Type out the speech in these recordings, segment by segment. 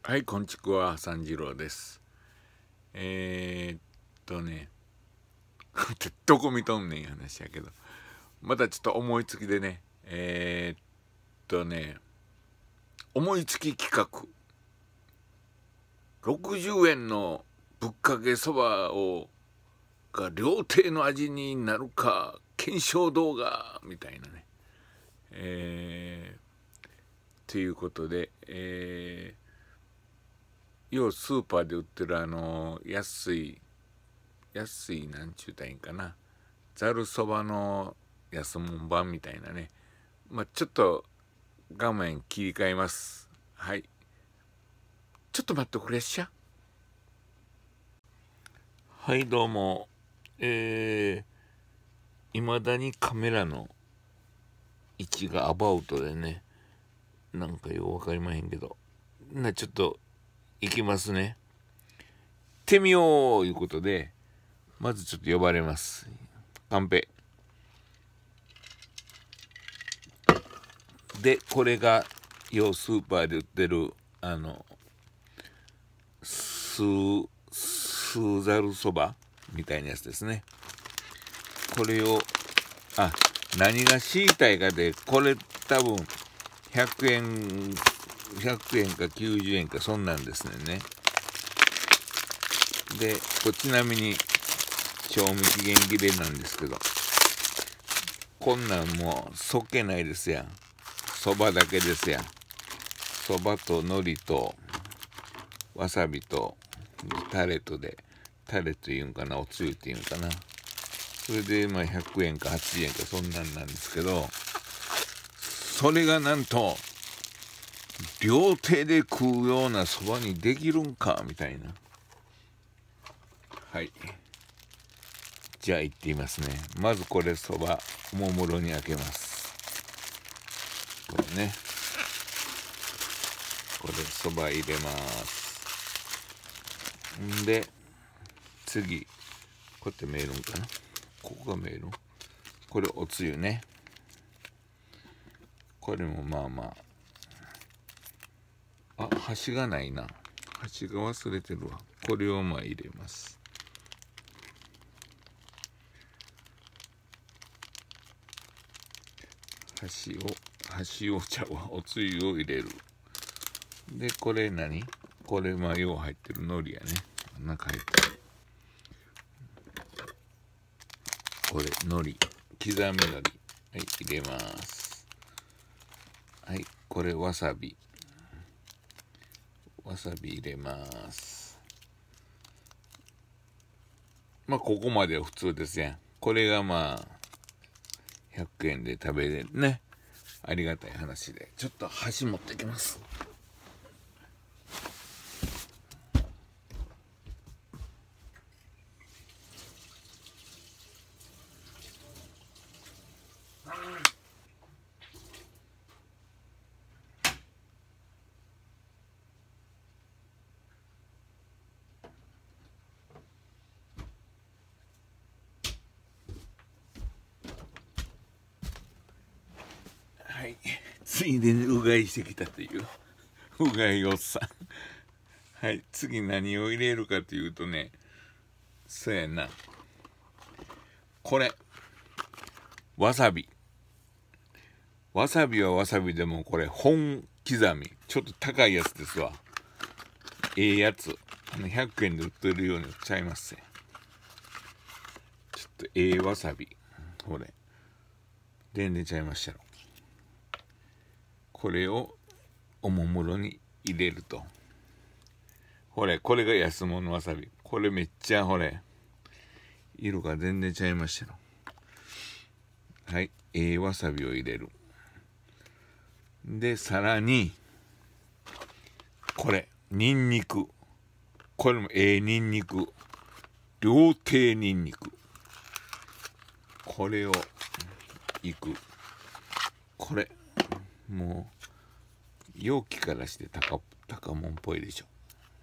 はい、こんちくわ、三次郎です。えー、っとね、どこ見とんねん話やけど、またちょっと思いつきでね、思いつき企画、60円のぶっかけそばが料亭の味になるか、検証動画みたいなね。ということで、要スーパーで売ってる安いなんちゅうたらいいんかな、ざるそばの安もん版みたいなね。ちょっと画面切り替えます。はい、ちょっと待ってくれっしゃ。はい、どうも。いまだにカメラの位置がアバウトでね、なんかよう分かりまへんけど、ちょっと行きますね。行ってみよういうことで、まずちょっと呼ばれます。カンペで、これがスーパーで売ってるスーザルそばみたいなやつですね。これを何が知りたいかで、これ多分100円か90円かそんなんですね。でちなみに賞味期限切れなんですけど、こんなんもうそっけないですやん。そばだけですやん。そばと海苔とわさびとタレというんかな、おつゆっていうんかな、それで100円か80円かそんなんなんですけど、それがなんと料亭で食うようなそばにできるんかみたいな。はい、じゃあ行ってみますね。まずこれそばおもむろに開けます。これね、これそば入れます。んで次こうやって見えるんかな、ここが見える。これおつゆね。これも箸がないな。箸が忘れてるわ。これを入れます。箸をちゃうわ、おつゆを入れる。でこれこれよう入ってる海苔やね。中入ってる。これ海苔、刻み海苔、はい、入れます。はい、これわさび入れます。ここまでは普通ですやん。これが100円で食べれるね。ありがたい話で。ちょっと箸持ってきます。はい、ついでにうがいしてきたといううがいおっさん。はい、次何を入れるかというとね、そうやな、これわさびはわさびでもこれ本刻み、ちょっと高いやつですわ。やつ100円で売ってるように売っちゃいますね。ちょっとわさび、これ全然ちゃいましたよ。これをおもむろに入れると、これが安物わさび。これめっちゃ色が全然ちゃいましたよ。はい、わさびを入れる。でさらにこれニンニク、これもニンニク、料亭ニンニク、これをいく。これもう容器からして高もんっぽいでしょ。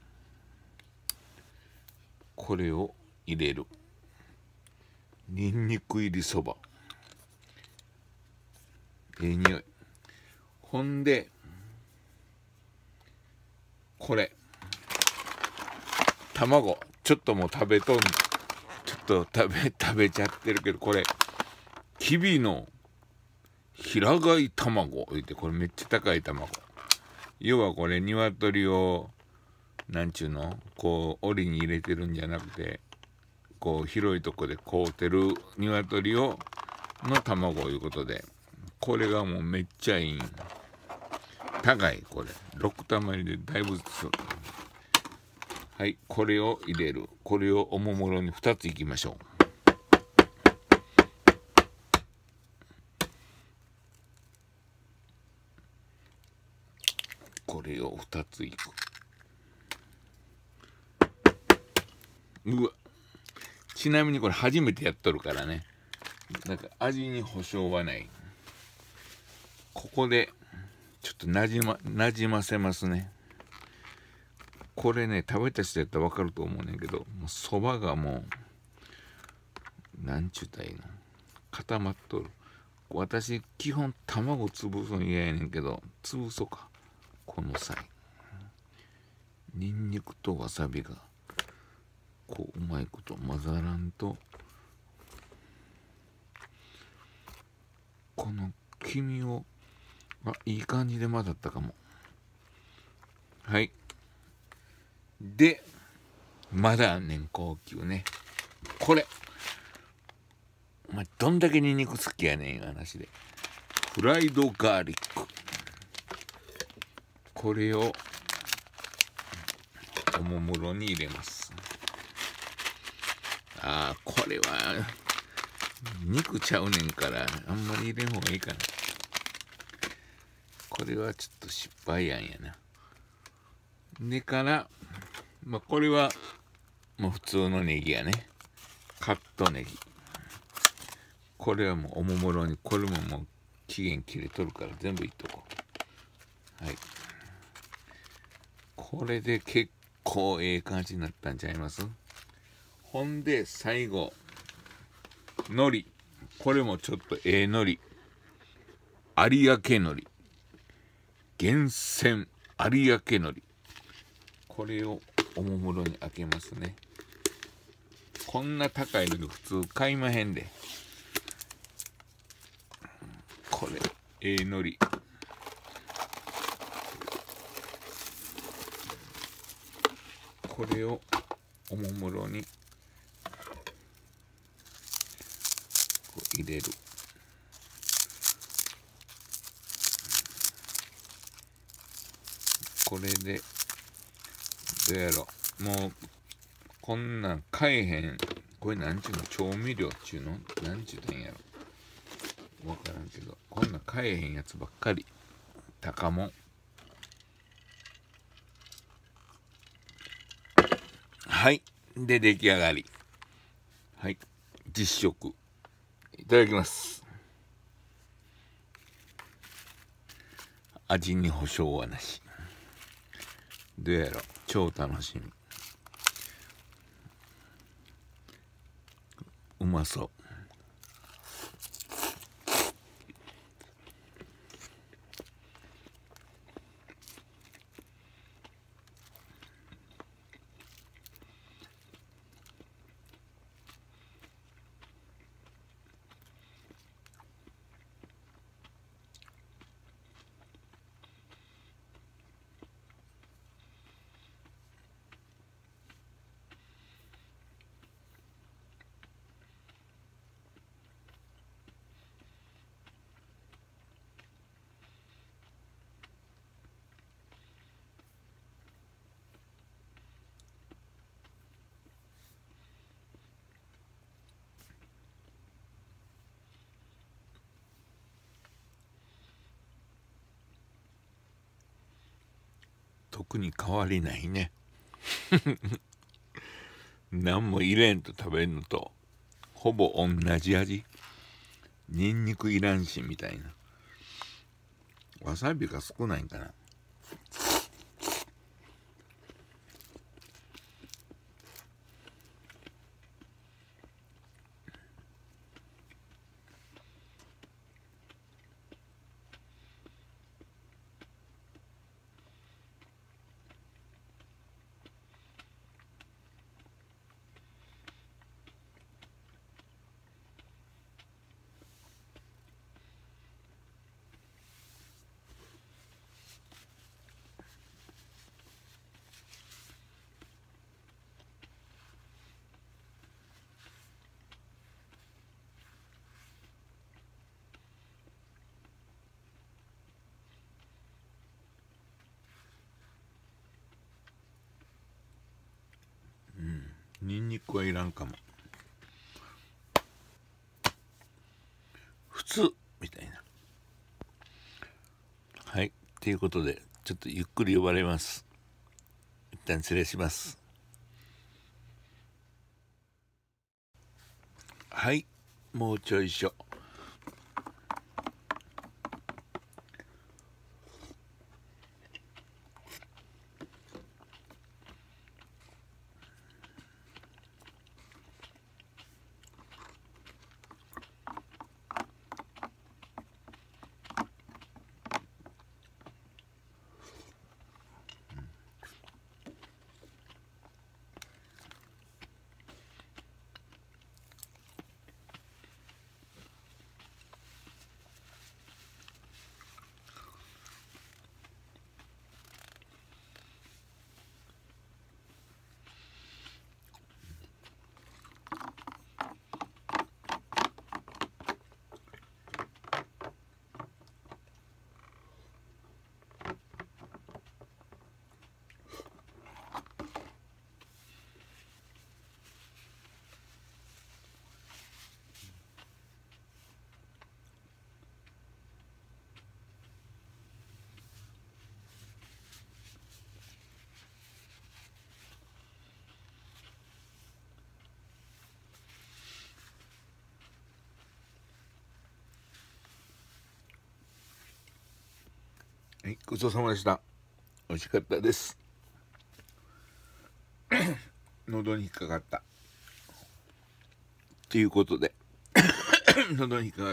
これを入れる。ニンニク入りそば、匂い。ほんでこれ卵ちょっともう食べちゃってるけど、これきびの平飼い卵言って、これめっちゃ高い卵。要はこれ鶏をなんちゅうの、こう檻に入れてるんじゃなくて、こう広いとこで飼うてる鶏の卵いうことで、これがもうめっちゃいいん。高い。これ6玉入りでだいぶはい、これを入れる。これをおもむろに2ついきましょう。これを2ついく。うわ、ちなみにこれ初めてやっとるからね、なんか味に保証はない。ここでちょっとなじませますね。これね、食べた人やったら分かると思うねんけど、そばがもうなんちゅうたらいいの、固まっとる。私基本卵潰すの嫌やねんけど、潰そうか。この際ニンニクとわさびがこううまいこと混ざらんと、この黄身をいい感じで混ざったかも。はい。でまだあんねん、高級ね。これお前どんだけニンニク好きやねんいう話で、フライドガーリック。これをおもむろに入れます。これは肉ちゃうねんからあんまり入れん方がいいかな。これはちょっと失敗やんやな。でからこれはもう普通のネギやね。カットネギ。これはもうおもむろに、これももう期限切れとるから全部いっとこう。はい、これで結構ええ感じになったんちゃいます？ほんで最後海苔。これもちょっとええ海苔、有明海苔、厳選有明海苔。これをおもむろに開けますね。こんな高いの普通買いまへんで。これええ海苔。これをおもむろにこう入れる。これでどうやろ、もうこんなん買えへん。これなんちゅうの、調味料っちゅうの、なんちゅうたんやろ、わからんけど、こんなん買えへんやつばっかり。高もん。はい、で出来上がり。はい、実食いただきます。味に保証はなし。どうやろ、超楽しみ。うまそう。特に変わりないね。何も入れんと食べるのとほぼ同じ味。ニンニクいらんしみたいな。わさびが少ないんかな。 ニンニクはいらんかも。普通みたいな。はい、ということでちょっとゆっくり呼ばれます。一旦失礼します。はい、もうちょいしょ。はい、ごちそうさまでした。美味しかったです。喉に引っかかった。ということで喉に引っかかった。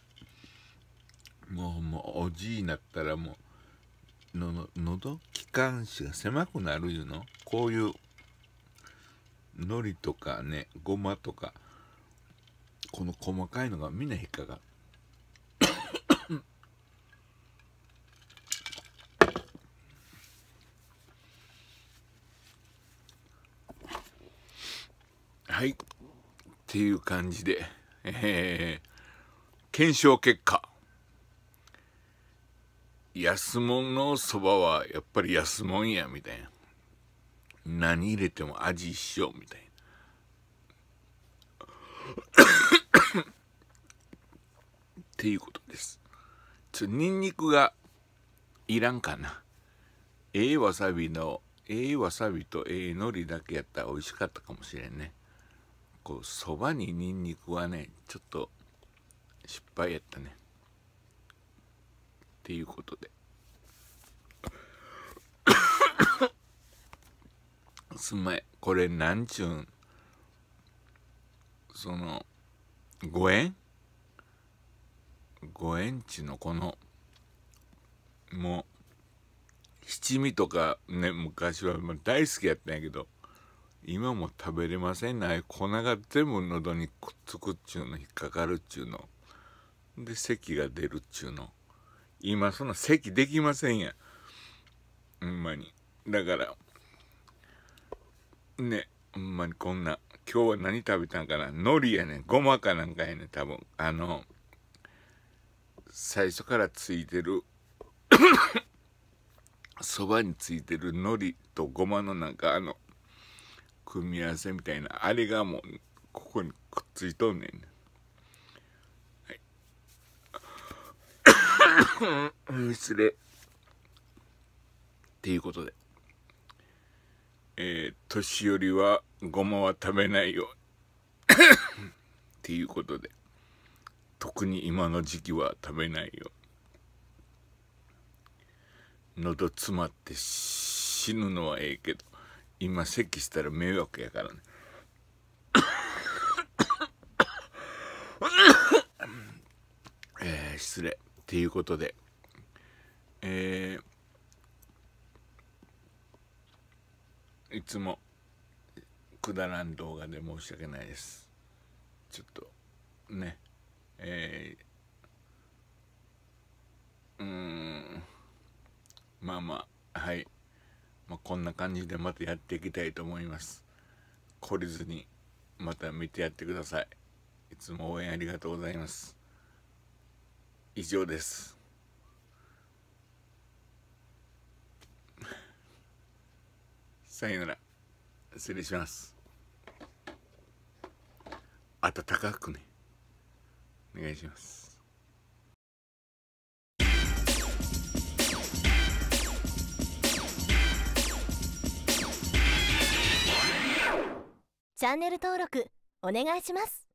もうおじいになったらもう喉気管支が狭くなるいうの。こういう海苔とかね、ごまとかこの細かいのがみんな引っかかる。はいっていう感じで、検証結果、安物のそばはやっぱり安物やみたいな。何入れても味一緒みたいなっていうことです。ニンニクがいらんかな。わさびと海苔だけやったら美味しかったかもしれんね。こうそばにニンニクはねちょっと失敗やったねっていうことですんまい。これなんちゅうん、その5円ちのこのもう七味とかね、昔は大好きやったんやけど今も食べれませんね。粉が全部喉にくっつくっちゅうの、引っかかるっちゅうので咳が出るっちゅうの。今そんな咳できませんやほんまに。だからね、ほんまにこんな今日は何食べたんかな。海苔やねん、ごまかなんかやねん多分。最初からついてるそばについてる海苔とごまのなんか組み合わせみたいなあれがもうここにくっついとんねん、はい、失礼っていうことで、年寄りはごまは食べないよっていうことで、特に今の時期は食べないよ。喉詰まって死ぬのはええけど今咳したら迷惑やからね失礼っていうことで、いつもくだらん動画で申し訳ないです。ちょっとね、まあはい、こんな感じでまたやっていきたいと思います。懲りずにまた見てやってください。いつも応援ありがとうございます。以上です。さよなら。失礼します。 温かくねお願いします。 チャンネル登録お願いします。